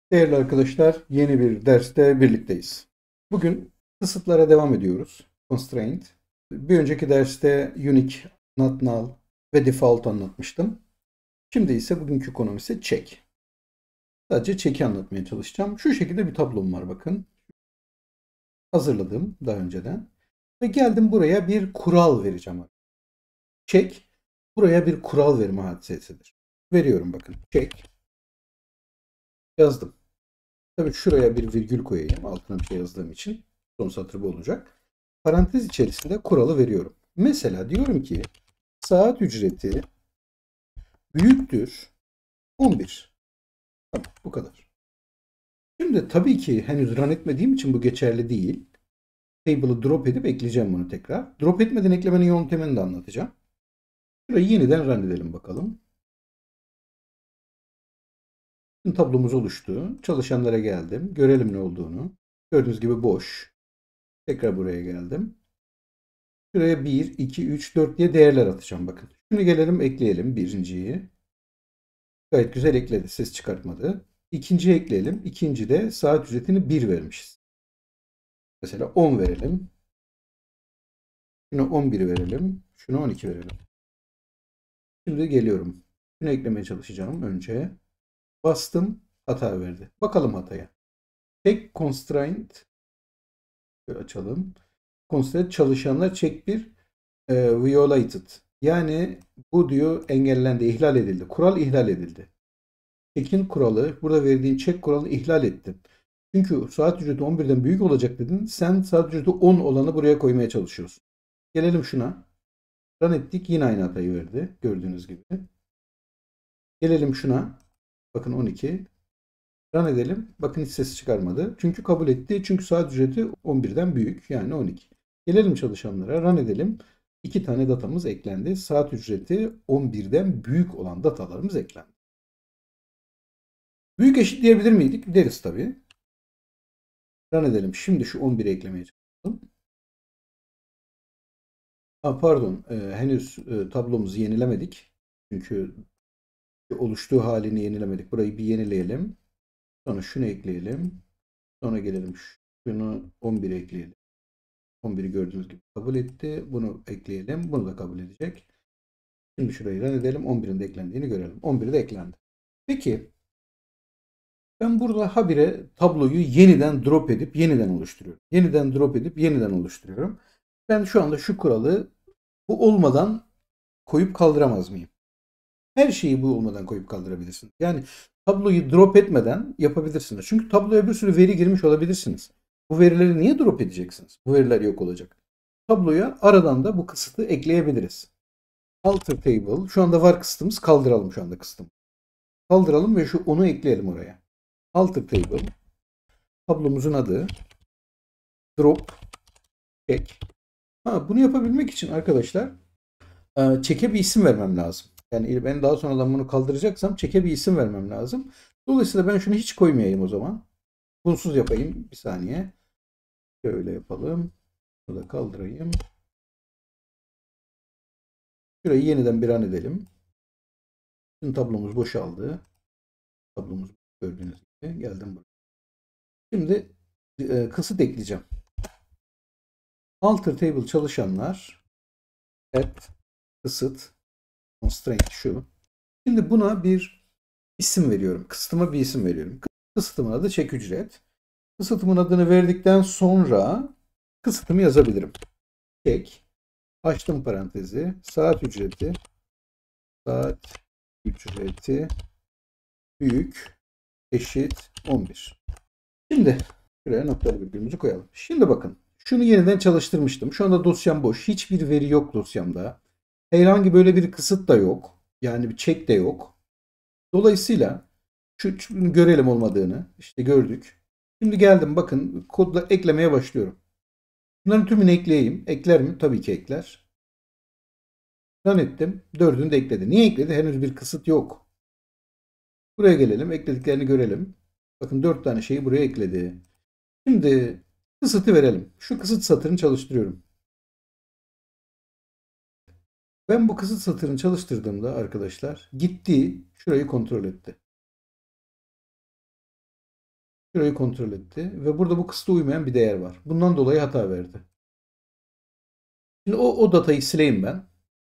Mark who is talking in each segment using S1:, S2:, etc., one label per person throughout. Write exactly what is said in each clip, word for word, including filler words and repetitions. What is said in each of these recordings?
S1: Değerli arkadaşlar, yeni bir derste birlikteyiz. Bugün kısıtlara devam ediyoruz. Constraint. Bir önceki derste unique, not null ve default anlatmıştım. Şimdi ise bugünkü konum ise check. Sadece check'i anlatmaya çalışacağım. Şu şekilde bir tablom var bakın. Hazırladım daha önceden. Ve geldim buraya bir kural vereceğim. Check, buraya bir kural verme hadisesidir. Veriyorum bakın. Check. Yazdım. Tabii şuraya bir virgül koyayım. Altına bir şey yazdığım için. Son satır bu olacak. Parantez içerisinde kuralı veriyorum. Mesela diyorum ki saat ücreti büyüktür on bir. Tamam, bu kadar. Şimdi tabii ki henüz run etmediğim için bu geçerli değil. Table'ı drop edip ekleyeceğim bunu tekrar. Drop etmeden eklemenin yöntemini de anlatacağım. Şurayı yeniden run edelim bakalım. Şimdi tablomuz oluştu. Çalışanlara geldim. Görelim ne olduğunu. Gördüğünüz gibi boş. Tekrar buraya geldim. Şuraya bir, iki, üç, dört diye değerler atacağım bakın. Şunu gelelim ekleyelim birinciyi. Gayet güzel ekledi. Ses çıkartmadı. İkinciyi ekleyelim. İkinci de saat ücretini bir vermişiz. Mesela on verelim. Şunu on bir verelim. Şunu on iki verelim. Şimdi geliyorum. Şunu eklemeye çalışacağım önce. Bastım. Hata verdi. Bakalım hataya. Check constraint. Şöyle açalım. Constraint çalışanlar check bir e, violated. Yani bu diyor engellendi, ihlal edildi. Kural ihlal edildi. Check'in kuralı, burada verdiğin check kuralını ihlal ettin. Çünkü saat ücreti on birden büyük olacak dedin. Sen saat ücreti on olanı buraya koymaya çalışıyorsun. Gelelim şuna. Run ettik. Yine aynı hatayı verdi. Gördüğünüz gibi. Gelelim şuna. Bakın on iki. Run edelim. Bakın hiç ses çıkarmadı. Çünkü kabul etti. Çünkü saat ücreti on birden büyük. Yani on iki. Gelelim çalışanlara. Run edelim. İki tane datamız eklendi. Saat ücreti on birden büyük olan datalarımız eklendi. Büyük eşit diyebilir miydik? Deriz tabii. Run edelim. Şimdi şu on biri eklemeye çalışalım. Ha, pardon. Ee, henüz e, tablomuzu yenilemedik. Çünkü oluştuğu halini yenilemedik. Burayı bir yenileyelim. Sonra şunu ekleyelim. Sonra gelelim şunu on bire ekleyelim. on biri gördüğünüz gibi kabul etti. Bunu ekleyelim. Bunu da kabul edecek. Şimdi şurayı run edelim. on birin de eklendiğini görelim. on biri de eklendi. Peki ben burada habire tabloyu yeniden drop edip yeniden oluşturuyorum. Yeniden drop edip yeniden oluşturuyorum. Ben şu anda şu kuralı bu olmadan koyup kaldıramaz mıyım? Her şeyi bu olmadan koyup kaldırabilirsiniz. Yani tabloyu drop etmeden yapabilirsiniz. Çünkü tabloya bir sürü veri girmiş olabilirsiniz. Bu verileri niye drop edeceksiniz? Bu veriler yok olacak. Tabloya aradan da bu kısıtı ekleyebiliriz. Alter table. Şu anda var kısıtımız. Kaldıralım şu anda kısıtımı. Kaldıralım ve şu onu ekleyelim oraya. Alter table. Tablomuzun adı drop check. Ha, bunu yapabilmek için arkadaşlar check'e bir isim vermem lazım. Yani ben daha sonradan bunu kaldıracaksam check'e bir isim vermem lazım. Dolayısıyla ben şunu hiç koymayayım o zaman. Bunsuz yapayım. Bir saniye. Şöyle yapalım. Bunu da kaldırayım. Şurayı yeniden bir an edelim. Şimdi tablomuz boşaldı. Tablomuz gördüğünüz gibi. Geldim buraya. Şimdi e, kısıt ekleyeceğim. Alter table çalışanlar add kısıt constraint şu. Şimdi buna bir isim veriyorum. Kısıtıma bir isim veriyorum. Kısıtımın adı çek ücret. Kısıtımın adını verdikten sonra kısıtımı yazabilirim. Çek. Açtım parantezi. Saat ücreti. Saat ücreti büyük eşit on bir. Şimdi şuraya noktalı virgülümüzü koyalım. Şimdi bakın. Şunu yeniden çalıştırmıştım. Şu anda dosyam boş. Hiçbir veri yok dosyamda. Herhangi böyle bir kısıt da yok. Yani bir check de yok. Dolayısıyla şu, şunu görelim olmadığını. İşte gördük. Şimdi geldim bakın kodla eklemeye başlıyorum. Bunların tümünü ekleyeyim. Ekler mi? Tabii ki ekler. Run ettim. Dördünü de ekledi. Niye ekledi? Henüz bir kısıt yok. Buraya gelelim. Eklediklerini görelim. Bakın dört tane şeyi buraya ekledi. Şimdi kısıtı verelim. Şu kısıt satırını çalıştırıyorum. Ben bu kısıt satırını çalıştırdığımda arkadaşlar gitti. Şurayı kontrol etti. Şurayı kontrol etti ve burada bu kısıta uymayan bir değer var. Bundan dolayı hata verdi. Şimdi o, o datayı sileyim ben.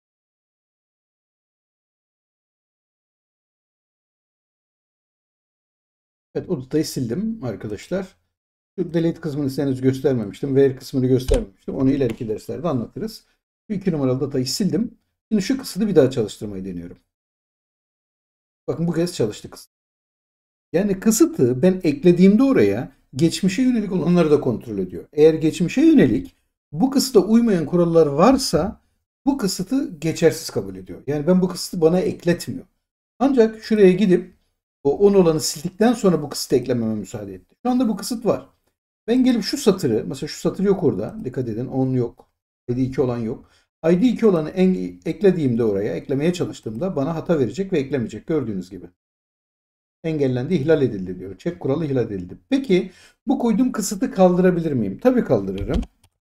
S1: Evet, o datayı sildim arkadaşlar. Şu delete kısmını size henüz göstermemiştim. Where kısmını göstermemiştim. Onu ileriki derslerde anlatırız. Şu iki numaralı datayı sildim. Şimdi şu kısıtı bir daha çalıştırmayı deniyorum. Bakın bu kez çalıştı kısıt. Yani kısıtı ben eklediğimde oraya geçmişe yönelik olanları da kontrol ediyor. Eğer geçmişe yönelik bu kısıta uymayan kurallar varsa bu kısıtı geçersiz kabul ediyor. Yani ben bu kısıtı bana ekletmiyor. Ancak şuraya gidip o on olanı sildikten sonra bu kısıtı eklememe müsaade etti. Şu anda bu kısıt var. Ben gelip şu satırı, mesela şu satır yok orada. Dikkat edin, on yok. I D iki olan yok. I D iki olanı en, eklediğimde oraya, eklemeye çalıştığımda bana hata verecek ve eklemeyecek. Gördüğünüz gibi. Engellendi, ihlal edildi diyor. Çek kuralı ihlal edildi. Peki bu koyduğum kısıtı kaldırabilir miyim? Tabii kaldırırım.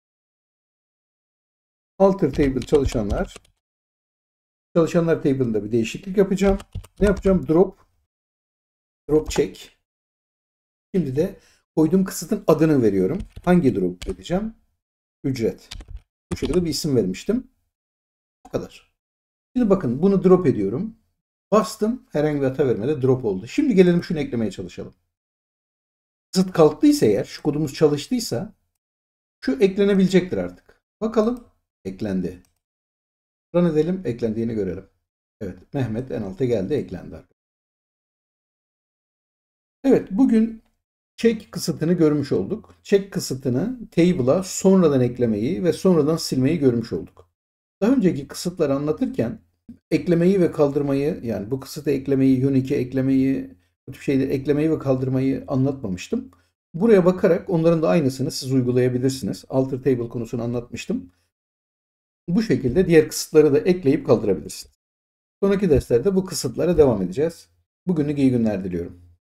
S1: Alter table çalışanlar. Çalışanlar table'ında bir değişiklik yapacağım. Ne yapacağım? Drop. Drop check. Şimdi de koyduğum kısıtın adını veriyorum. Hangi drop vereceğim? Ücret. Bu şekilde bir isim vermiştim. Bu kadar. Şimdi bakın bunu drop ediyorum. Bastım. Herhangi bir hata vermedi. Drop oldu. Şimdi gelelim şunu eklemeye çalışalım. Kısıt kalktıysa eğer, şu kodumuz çalıştıysa şu eklenebilecektir artık. Bakalım. Eklendi. Run edelim. Eklendiğini görelim. Evet. Mehmet en alta geldi. Eklendi. Evet. Bugün check kısıtını görmüş olduk. Check kısıtını table'a sonradan eklemeyi ve sonradan silmeyi görmüş olduk. Daha önceki kısıtları anlatırken eklemeyi ve kaldırmayı, yani bu kısıtı eklemeyi, unique eklemeyi, bu tip şeyleri eklemeyi ve kaldırmayı anlatmamıştım. Buraya bakarak onların da aynısını siz uygulayabilirsiniz. Alter table konusunu anlatmıştım. Bu şekilde diğer kısıtları da ekleyip kaldırabilirsiniz. Sonraki derslerde bu kısıtlara devam edeceğiz. Bugünlük iyi günler diliyorum.